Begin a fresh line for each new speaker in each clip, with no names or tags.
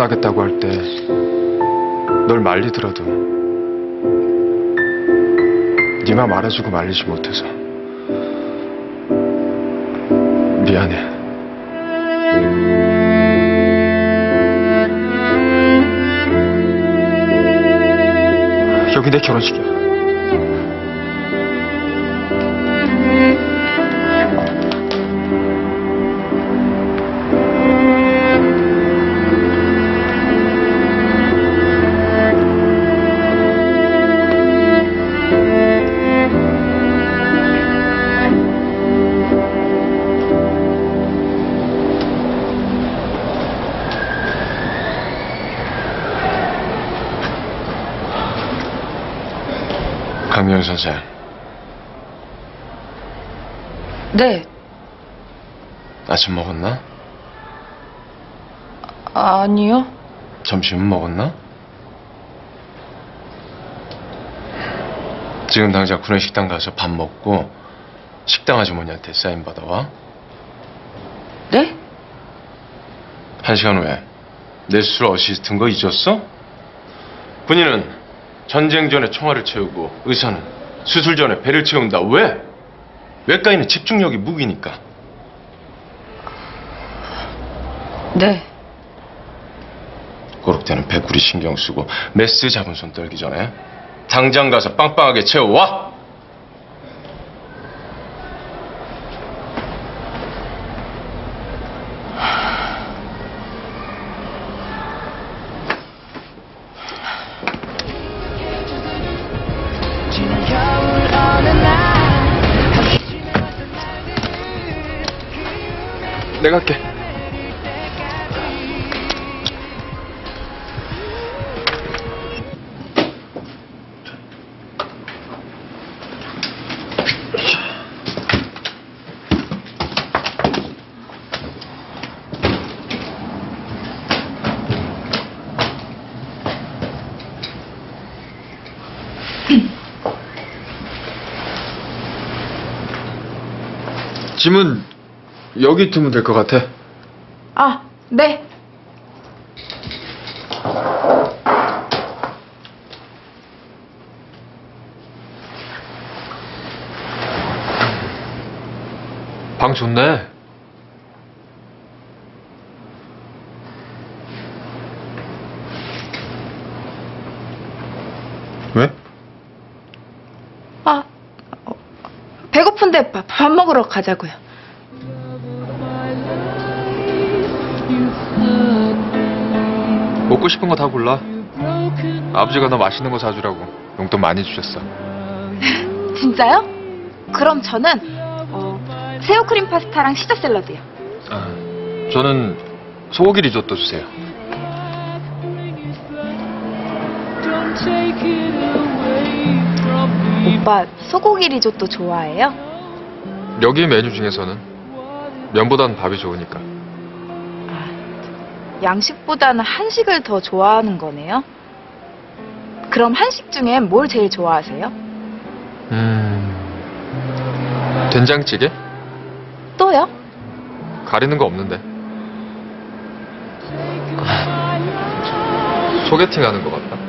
결혼하겠다고 할 때 널 말리더라도 네 맘 알아주고 말리지 못해서 미안해. 여기 내 결혼식이야. 강미연 선생.
네.
아침 먹었나?
아니요.
점심은 먹었나? 지금 당장 구내식당 가서 밥 먹고 식당 아주머니한테 사인 받아와.
네?
1시간 후에 내 수술 어시스트인 거 잊었어? 군인은 전쟁 전에 총알을 채우고 의사는 수술 전에 배를 채운다. 왜? 외과인은 집중력이 무기니까.
네.
고록대는 배구리 신경 쓰고 메스 잡은 손 떨기 전에 당장 가서 빵빵하게 채워와. 내가 할게. 짐은 여기 두면 될 것 같아.
아, 네.
방 좋네. 왜?
아, 배고픈데 밥 먹으러 가자고요.
먹고 싶은 거 다 골라. 아버지가 너 맛있는 거 사주라고 용돈 많이 주셨어.
진짜요? 그럼 저는 새우크림 파스타랑 시저 샐러드요.
아, 저는 소고기 리조또 주세요.
오빠 소고기 리조또 좋아해요?
여기 메뉴 중에서는 면보다는 밥이 좋으니까.
양식보다는 한식을 더 좋아하는 거네요? 그럼 한식 중에 뭘 제일 좋아하세요?
된장찌개?
또요?
가리는 거 없는데. 소개팅 하는 것 같다.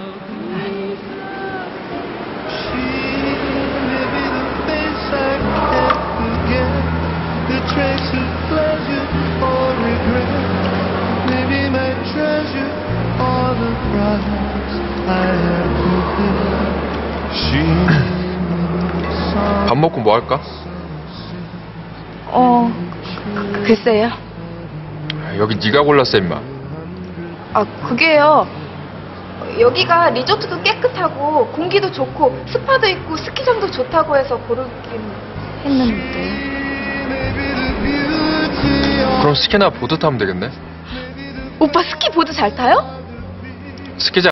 밥 먹고 뭐 할까?
글쎄요.
여기 네가 골랐어 임마.
아, 그게요. 여기가 리조트도 깨끗하고 공기도 좋고 스파도 있고 스키장도 좋다고 해서 고르긴 했는데.
그럼 스키나 보드 타면 되겠네.
오빠 스키 보드 잘 타요?
스키장